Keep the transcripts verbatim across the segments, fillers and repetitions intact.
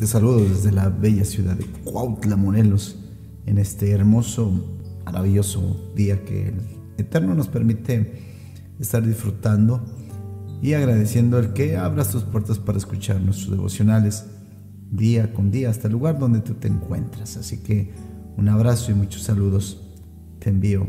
Te saludo desde la bella ciudad de Cuautla, Morelos, en este hermoso, maravilloso día que el Eterno nos permite estar disfrutando y agradeciendo el que abras tus puertas para escuchar nuestros devocionales día con día hasta el lugar donde tú te encuentras. Así que un abrazo y muchos saludos te envío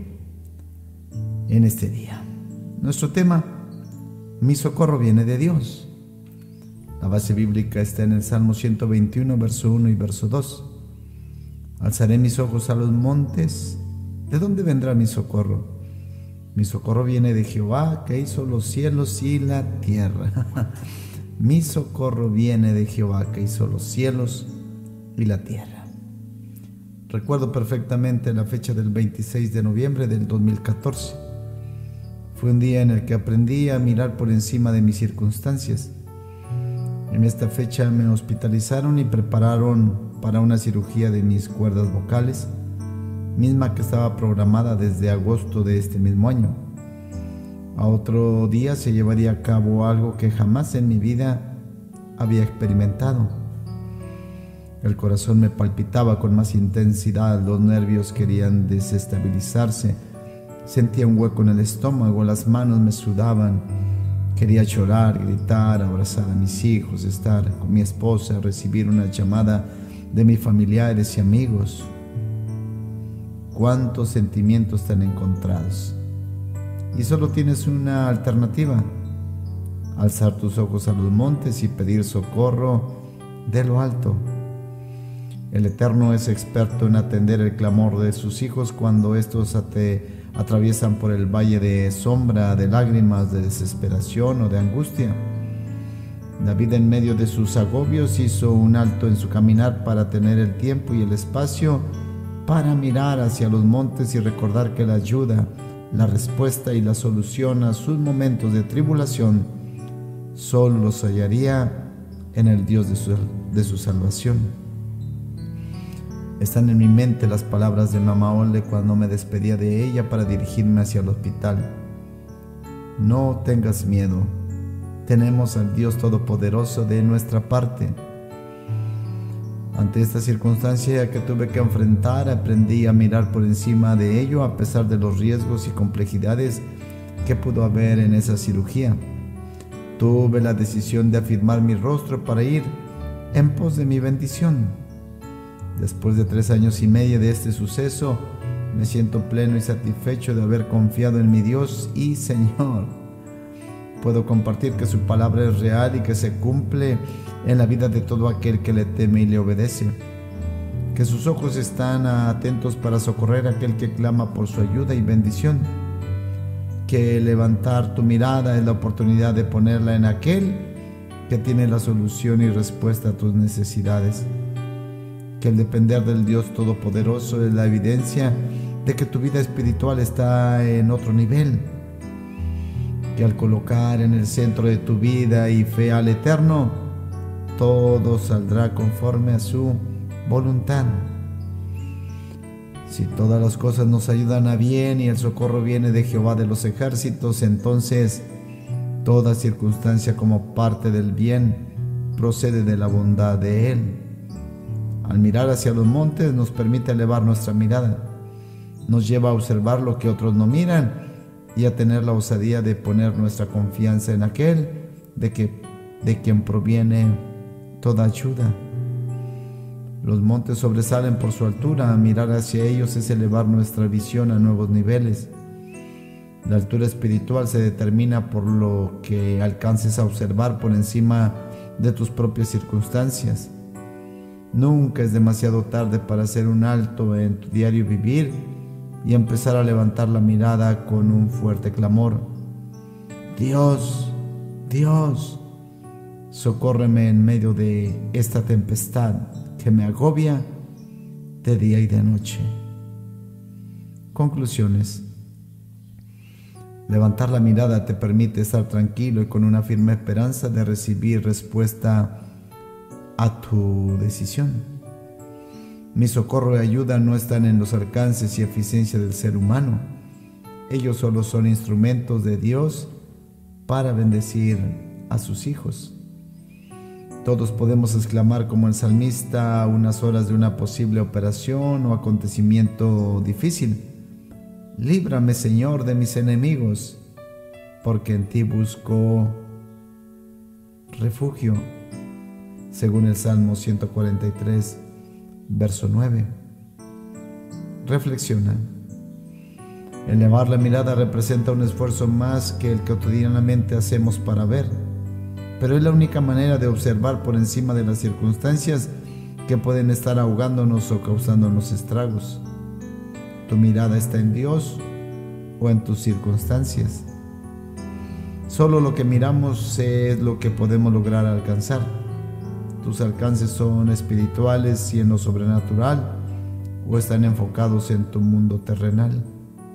en este día. Nuestro tema: mi socorro viene de Dios. La base bíblica está en el Salmo ciento veintiuno, verso uno y verso dos. Alzaré mis ojos a los montes. ¿De dónde vendrá mi socorro? Mi socorro viene de Jehová, que hizo los cielos y la tierra. Mi socorro viene de Jehová, que hizo los cielos y la tierra. Recuerdo perfectamente la fecha del veintiséis de noviembre del dos mil catorce. Fue un día en el que aprendí a mirar por encima de mis circunstancias. En esta fecha me hospitalizaron y prepararon para una cirugía de mis cuerdas vocales, misma que estaba programada desde agosto de este mismo año. A otro día se llevaría a cabo algo que jamás en mi vida había experimentado. El corazón me palpitaba con más intensidad, los nervios querían desestabilizarse, sentía un hueco en el estómago, las manos me sudaban. Quería llorar, gritar, abrazar a mis hijos, estar con mi esposa, recibir una llamada de mis familiares y amigos. Cuántos sentimientos tan encontrados. Y solo tienes una alternativa: alzar tus ojos a los montes y pedir socorro de lo alto. El Eterno es experto en atender el clamor de sus hijos cuando estos te atraviesan por el valle de sombra, de lágrimas, de desesperación o de angustia. David, en medio de sus agobios, hizo un alto en su caminar para tener el tiempo y el espacio para mirar hacia los montes y recordar que la ayuda, la respuesta y la solución a sus momentos de tribulación solo los hallaría en el Dios de su, de su salvación. Están en mi mente las palabras de Mamá Ole cuando me despedía de ella para dirigirme hacia el hospital. No tengas miedo, tenemos al Dios Todopoderoso de nuestra parte. Ante esta circunstancia que tuve que enfrentar, aprendí a mirar por encima de ello a pesar de los riesgos y complejidades que pudo haber en esa cirugía. Tuve la decisión de afirmar mi rostro para ir en pos de mi bendición. Después de tres años y medio de este suceso, me siento pleno y satisfecho de haber confiado en mi Dios y Señor. Puedo compartir que su palabra es real y que se cumple en la vida de todo aquel que le teme y le obedece. Que sus ojos están atentos para socorrer a aquel que clama por su ayuda y bendición. Que levantar tu mirada es la oportunidad de ponerla en aquel que tiene la solución y respuesta a tus necesidades. Que el depender del Dios Todopoderoso es la evidencia de que tu vida espiritual está en otro nivel. Que al colocar en el centro de tu vida y fe al Eterno, todo saldrá conforme a su voluntad. Si todas las cosas nos ayudan a bien y el socorro viene de Jehová de los ejércitos, entonces toda circunstancia como parte del bien procede de la bondad de Él. Al mirar hacia los montes nos permite elevar nuestra mirada, nos lleva a observar lo que otros no miran y a tener la osadía de poner nuestra confianza en aquel de, que, de quien proviene toda ayuda. Los montes sobresalen por su altura, mirar hacia ellos es elevar nuestra visión a nuevos niveles. La altura espiritual se determina por lo que alcances a observar por encima de tus propias circunstancias. Nunca es demasiado tarde para hacer un alto en tu diario vivir y empezar a levantar la mirada con un fuerte clamor: Dios, Dios, socórreme en medio de esta tempestad que me agobia de día y de noche. Conclusiones. Levantar la mirada te permite estar tranquilo y con una firme esperanza de recibir respuesta a tu decisión. Mi socorro y ayuda no están en los alcances y eficiencia del ser humano. Ellos solo son instrumentos de Dios para bendecir a sus hijos. Todos podemos exclamar como el salmista a unas horas de una posible operación o acontecimiento difícil: líbrame, Señor, de mis enemigos, porque en ti busco refugio, según el Salmo ciento cuarenta y tres, verso nueve. Reflexiona. Elevar la mirada representa un esfuerzo más que el que cotidianamente hacemos para ver, pero es la única manera de observar por encima de las circunstancias que pueden estar ahogándonos o causándonos estragos. ¿Tu mirada está en Dios o en tus circunstancias? Solo lo que miramos es lo que podemos lograr alcanzar. ¿Tus alcances son espirituales y en lo sobrenatural o están enfocados en tu mundo terrenal?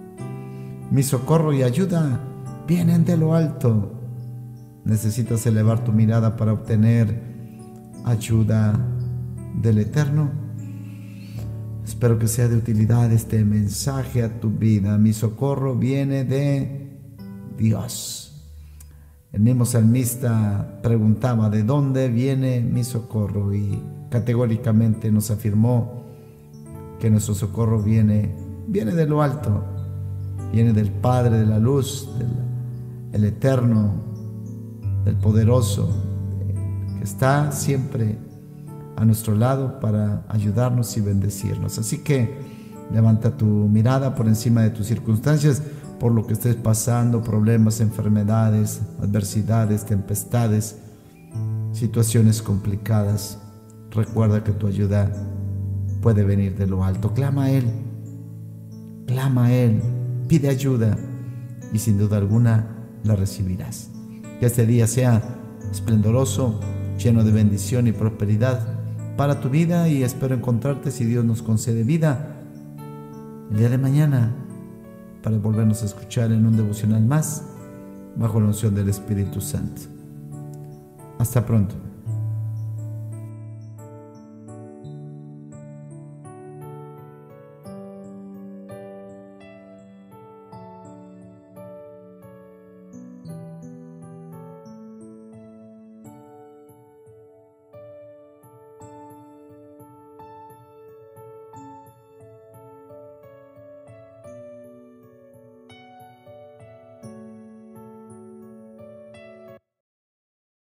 Mi socorro y ayuda vienen de lo alto. ¿Necesitas elevar tu mirada para obtener ayuda del Eterno? Espero que sea de utilidad este mensaje a tu vida. Mi socorro viene de Dios. El mismo salmista preguntaba: ¿de dónde viene mi socorro? Y categóricamente nos afirmó que nuestro socorro viene, viene de lo alto, viene del Padre de la luz, del el Eterno, del Poderoso, que está siempre a nuestro lado para ayudarnos y bendecirnos. Así que levanta tu mirada por encima de tus circunstancias, por lo que estés pasando: problemas, enfermedades, adversidades, tempestades, situaciones complicadas. Recuerda que tu ayuda puede venir de lo alto. Clama a Él, clama a Él, pide ayuda y sin duda alguna la recibirás. Que este día sea esplendoroso, lleno de bendición y prosperidad para tu vida, y espero encontrarte, si Dios nos concede vida, el día de mañana, para volvernos a escuchar en un devocional más bajo la unción del Espíritu Santo. Hasta pronto.